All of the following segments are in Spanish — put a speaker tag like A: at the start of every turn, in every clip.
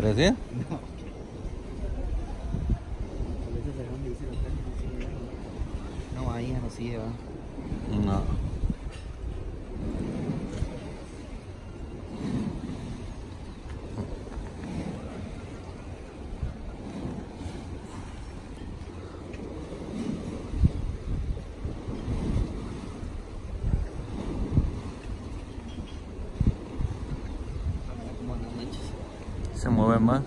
A: parecía?
B: No. No, ahí ya no sigue, va.
A: No. Se mueve más.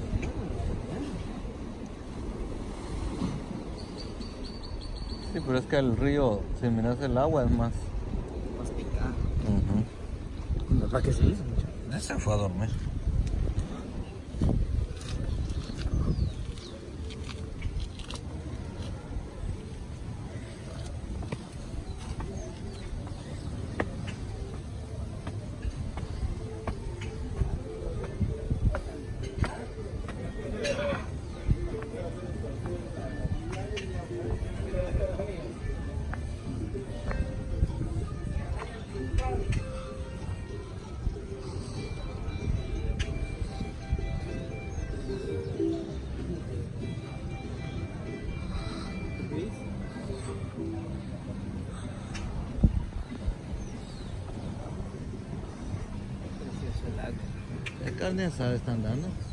A: Sí, pero es que el río, si miras el agua, es más
B: picada.
A: ¿Para qué se hizo? Se fue a dormir. ¿Qué carne asada están dando?